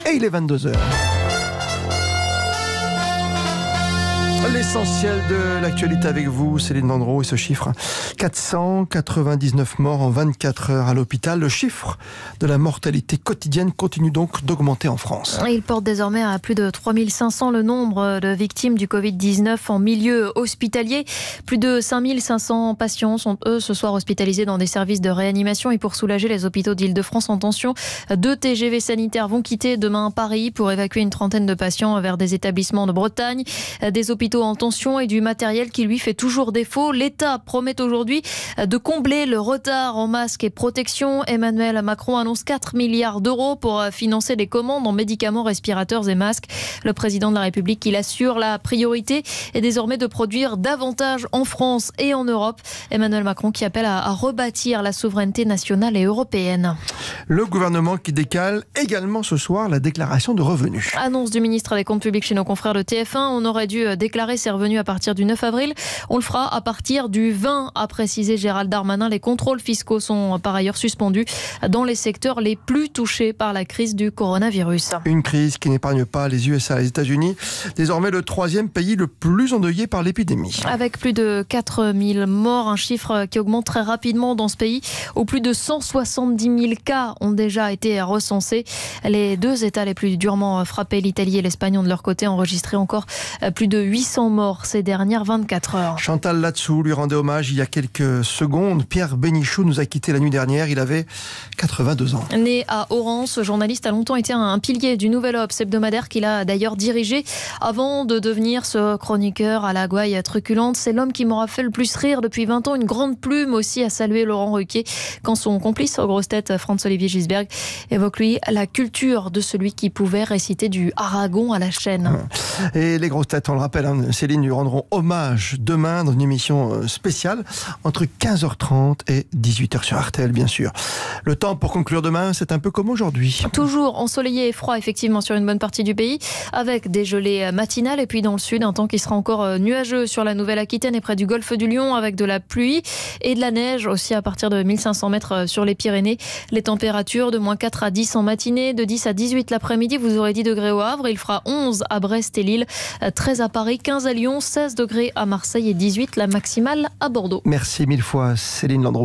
Et il est 22h. L'essentiel de l'actualité avec vous, Céline Landreau, et ce chiffre, 499 morts en 24 heures à l'hôpital. Le chiffre de la mortalité quotidienne continue donc d'augmenter en France. Il porte désormais à plus de 3500 le nombre de victimes du Covid-19 en milieu hospitalier. Plus de 5500 patients sont eux ce soir hospitalisés dans des services de réanimation. Et pour soulager les hôpitaux d'Île-de-France en tension, 2 TGV sanitaires vont quitter demain Paris pour évacuer une trentaine de patients vers des établissements de Bretagne. Des hôpitaux en tension et du matériel qui lui fait toujours défaut. L'État promet aujourd'hui de combler le retard en masques et protection. Emmanuel Macron annonce 4 milliards d'euros pour financer des commandes en médicaments, respirateurs et masques. Le président de la République, il assure la priorité est désormais de produire davantage en France et en Europe. Emmanuel Macron qui appelle à rebâtir la souveraineté nationale et européenne. Le gouvernement qui décale également ce soir la déclaration de revenus. Annonce du ministre des Comptes publics chez nos confrères de TF1. On aurait dû déclarer ses revenus à partir du 9 avril. On le fera à partir du 20, a précisé Gérald Darmanin. Les contrôles fiscaux sont par ailleurs suspendus dans les secteurs les plus touchés par la crise du coronavirus. Une crise qui n'épargne pas les USA et les États-Unis, désormais le 3e pays le plus endeuillé par l'épidémie. Avec plus de 4000 morts, un chiffre qui augmente très rapidement dans ce pays, où plus de 170 000 cas ont déjà été recensés. Les 2 États les plus durement frappés, l'Italie et l'Espagne, ont de leur côté enregistré encore plus de 800 morts ces dernières 24 heures. Chantal Latsou lui rendait hommage il y a quelques secondes. Pierre Bénichou nous a quittés la nuit dernière. Il avait 82 ans. Né à Oran, ce journaliste a longtemps été un pilier du Nouvel Obs hebdomadaire qu'il a d'ailleurs dirigé avant de devenir ce chroniqueur à la gouaille truculente. C'est l'homme qui m'aura fait le plus rire depuis 20 ans. Une grande plume aussi à saluer Laurent Ruquier quand son complice aux grosses têtes, Franz-Olivier Gisberg, évoque lui la culture de celui qui pouvait réciter du Aragon à la chaîne. Et les grosses têtes, on le rappelle, Céline, lui rendront hommage demain dans une émission spéciale entre 15h30 et 18h sur RTL, bien sûr. Le temps pour conclure demain, c'est un peu comme aujourd'hui. Toujours ensoleillé et froid, effectivement, sur une bonne partie du pays, avec des gelées matinales. Et puis dans le sud, un temps qui sera encore nuageux sur la Nouvelle-Aquitaine et près du golfe du Lion, avec de la pluie et de la neige aussi à partir de 1500 mètres sur les Pyrénées. Les températures de -4 à 10 en matinée, de 10 à 18 l'après-midi. Vous aurez 10 degrés au Havre. Il fera 11 à Brest et Lille, 13 à Paris, 15 à Lyon, 16 degrés à Marseille et 18 la maximale à Bordeaux. Merci 1000 fois, Céline Landreau.